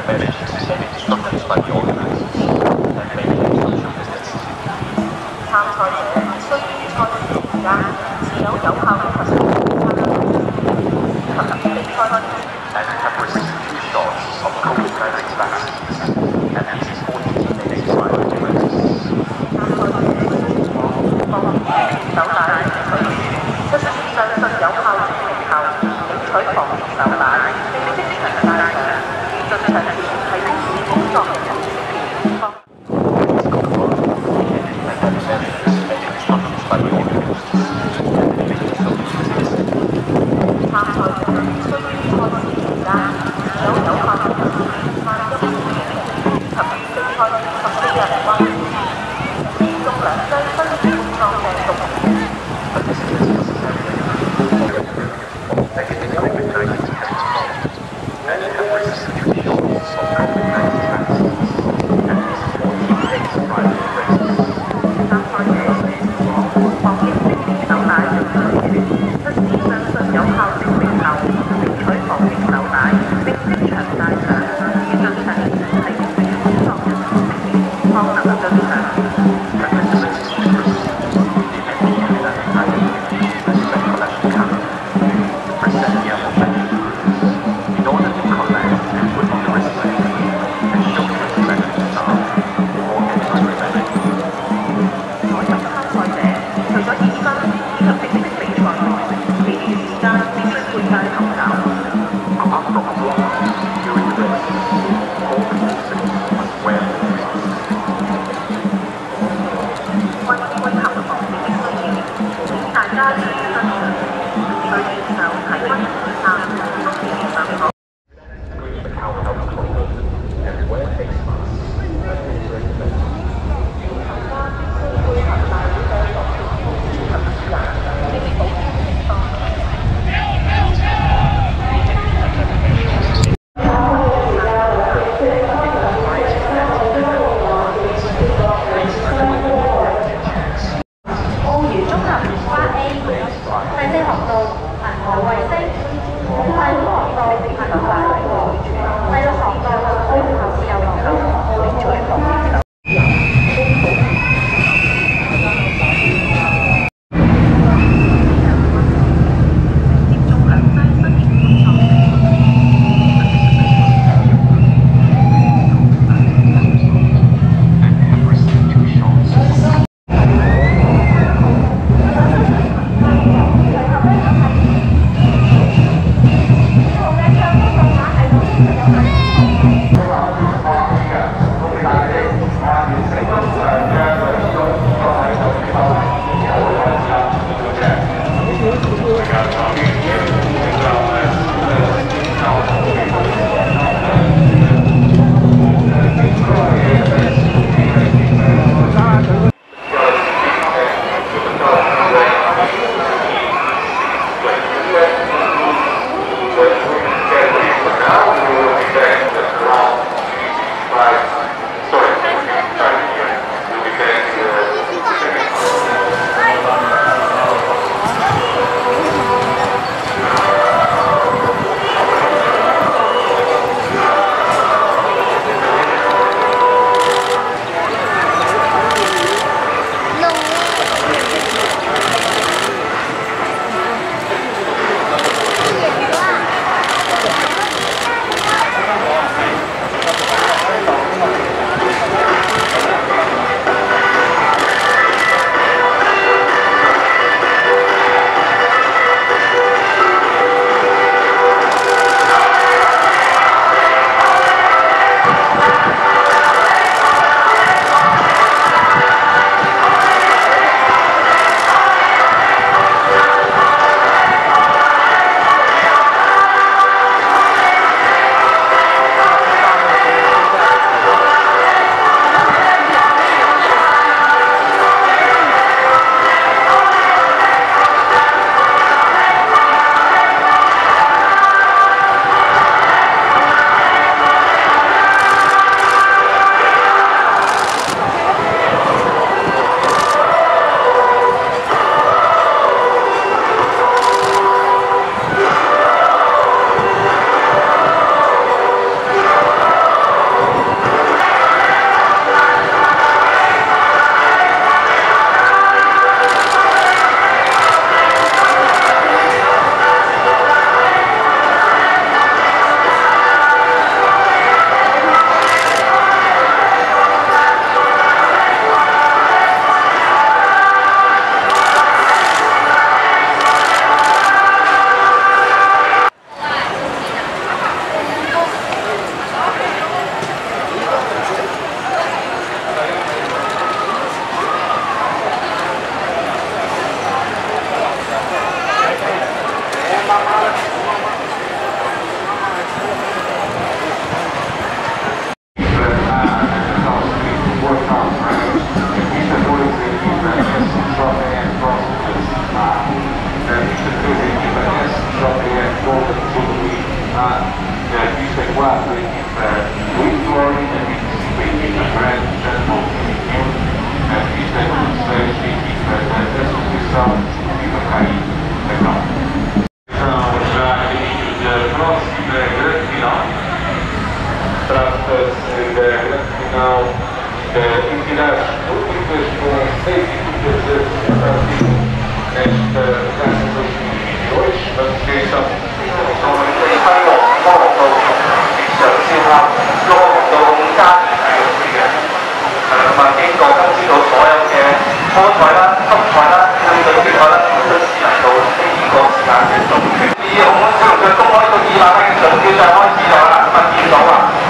参賽者需於賽事期間持有有效嘅核酸檢測及比賽前。 and have received 2 shots of COVID-19 vaccines at least 14 days prior to race. 手帶取出示上述有效證明後，領取防疫手帶並即場戴上。進場前提供予工作人員識別。參賽者需於賽事期間持有有效嘅核酸檢測陰性證明及比賽前14日內接種2劑新型冠狀病毒疫苗。 Negative COVID-19 test and have received 2 shots of COVID-19 vaccines at least 14 days prior to race. 參賽者防疫識別手帶進場前出示上述有效證明後，領取防疫手帶並即場戴上。而進場前提供予工作人員識別，方能進場。除咗熱身以及正式比賽外，其餘時間必須佩戴口罩。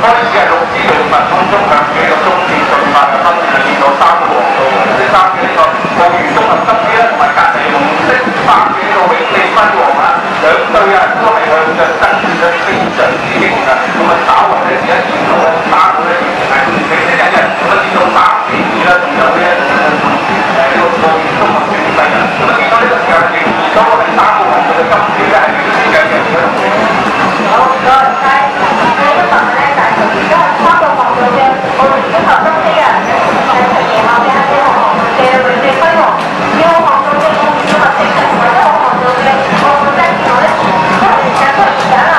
開始係6支嘅民風中向嘅一個中線進發嘅分別係見到3個黃道，即係3嘅呢個澳元綜合執支啦，同埋隔離紅色3嘅呢個永利輝煌啦，兩隊啊都係向着爭奪得非常之勁㗎，咁啊稍為咧而家見到咧3個咧完全係唔死得人嘅，咁啊見到3-2啦，仲有呢呢個澳元綜合轉勢啊，咁啊見到呢個時間仍然都係3個黃道嘅金標咧係繼續嘅。 好，唔該晒。第一個問咧就係而家3個黃道嘅澳元綜合執支啊，係除夜晚嘅1號黃道嘅永利輝煌，2號黃道嘅澳元綜合正常，或者1號黃道嘅澳元真見到咧，都係而家都係而家啦。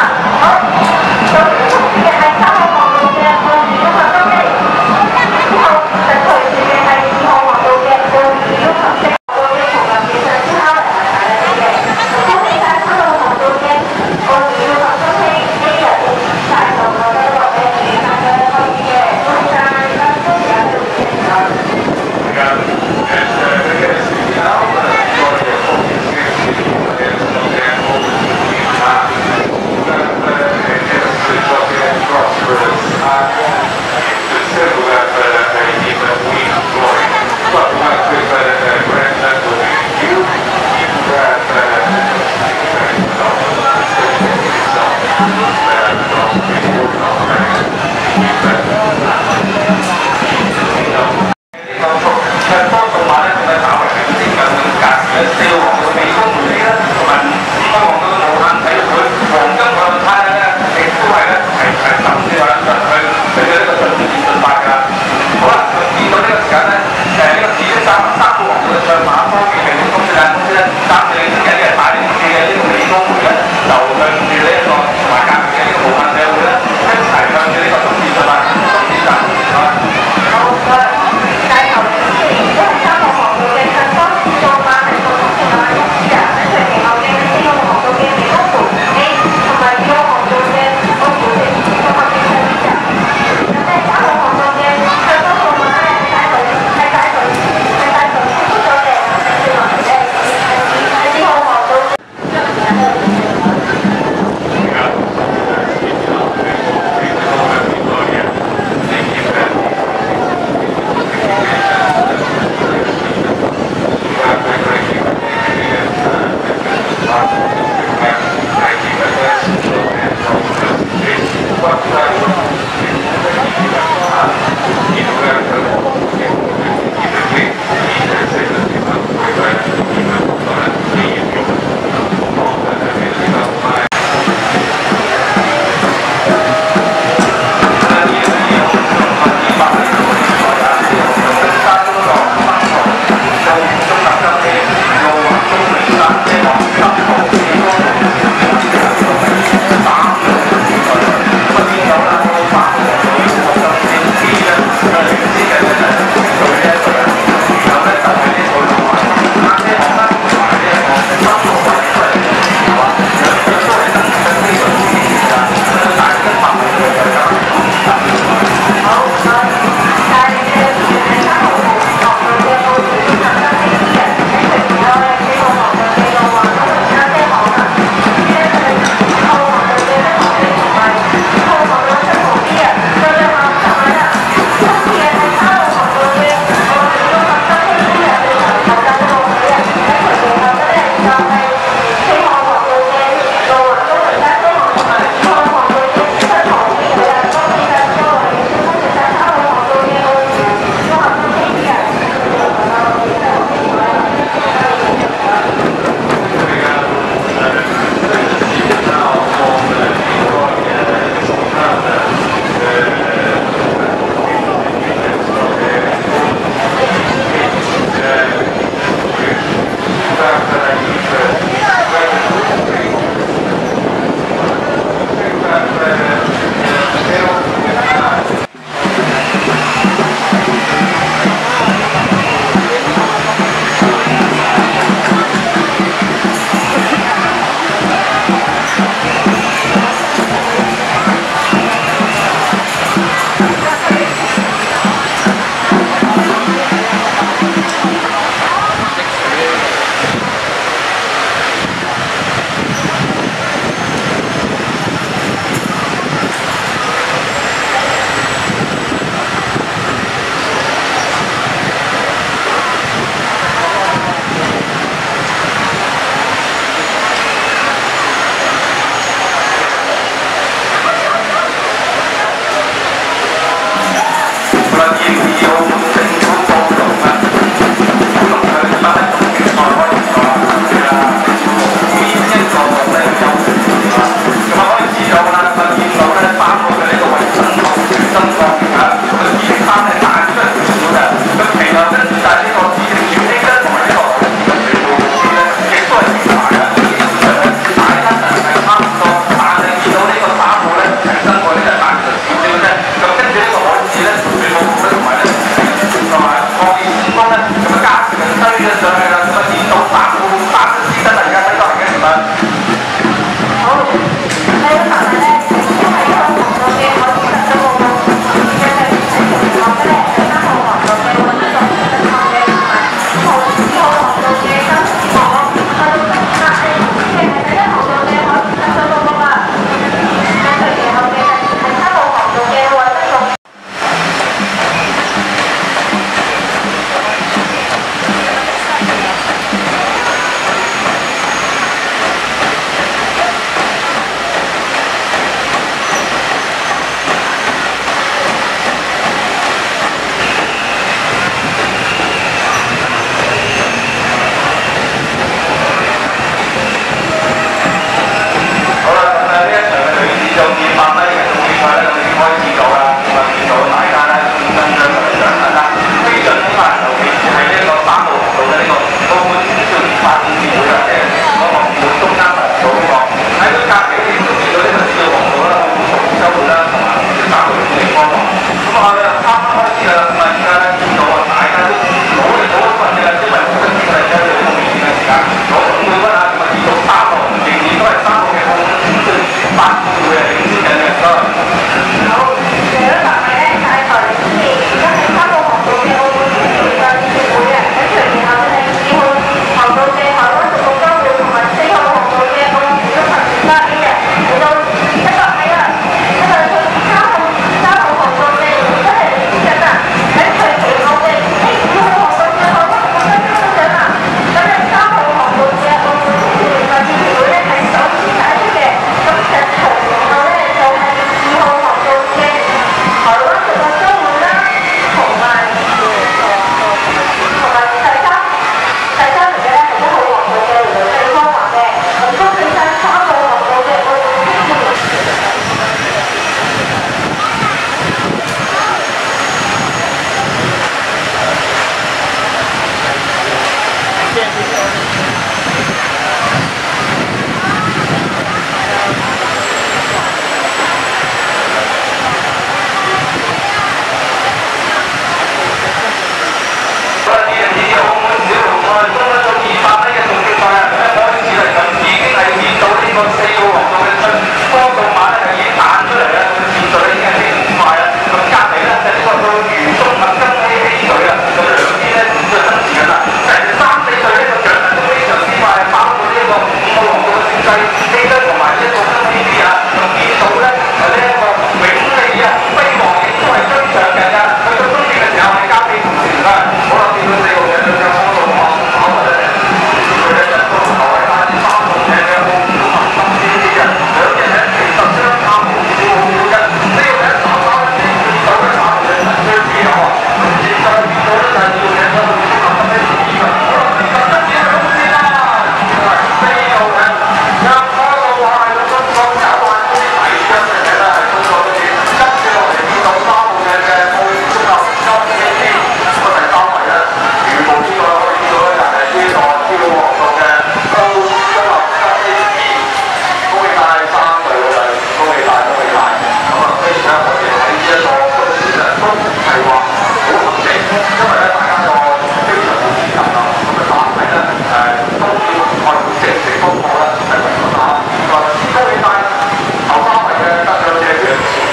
到嘅出，多到馬咧就已經彈出嚟啦，個次序咧已經係非常之快啦。咁隔離咧就呢個到元中麥根希隊啊，咁兩邊咧唔再爭持緊啦。成3、4隊呢個掌聲都非常之快，包括呢一個5號龍嘅勝勢基德同埋呢一個新 B B 啊，咁見到咧呢一個永利啊、飛黃亦都係追上嘅㗎。去到終點嘅時候係交俾同時啦。好啦，見到4號嘅對腳波路跑嘅咧，佢咧就都投喺翻啲3號嘅澳門新 B B 啊，兩人咧其實相差無少嘅。呢個咧打翻啲手嘅打嘅最主要啊，咁現在見到咧就係要嘅嗰個新 B B 啊，好啦，呢個真係好先啦，4號嘅入波路話係個中國搞壞啲底嘅嚟啦，係中國嗰啲，跟住落嚟見到3號嘅澳門中學金 B B， 咁啊第3位咧，全部之外可以見到咧就係呢個超黃道嘅澳中學金 B B， 恭喜曬3隊嘅，恭喜曬，恭喜曬，咁啊所以咧我哋喺呢一個都係話好合適，因為咧大家個非常之自由啦，咁啊但係咧都要按正式功課咧係為咗打，咁啊恭喜曬頭3位嘅得獎者嘅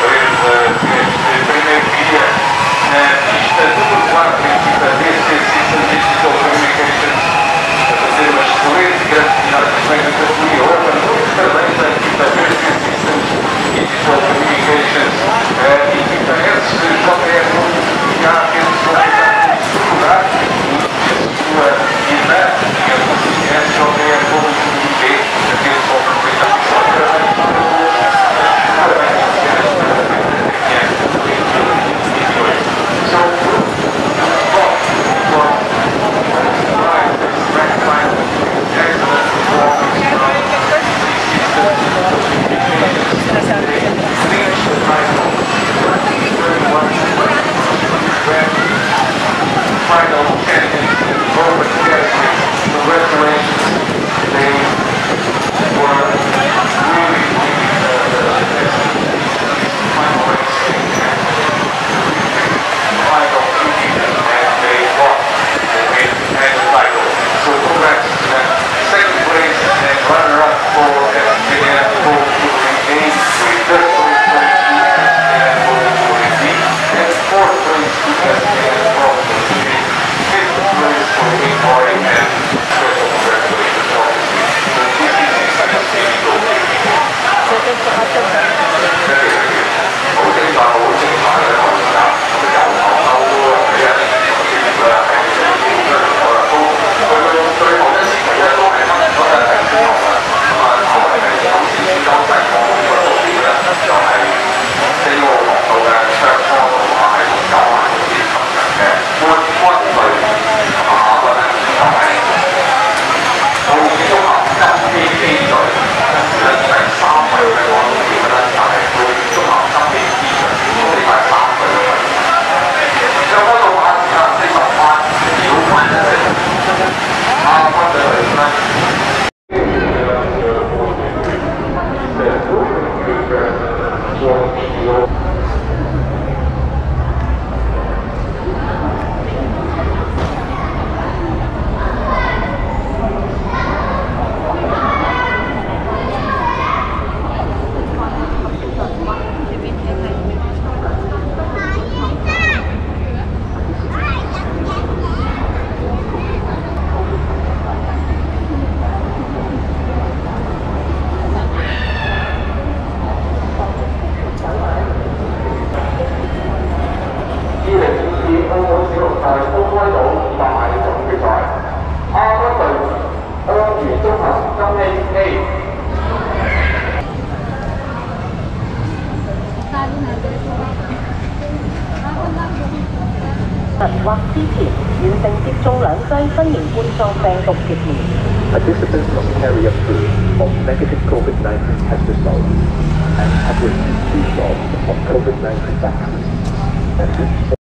或之前完成接種2劑新型冠狀病毒疫苗。 Participants must carry a proof of negative COVID-19 test results and have received 2 shots of COVID-19 vaccine.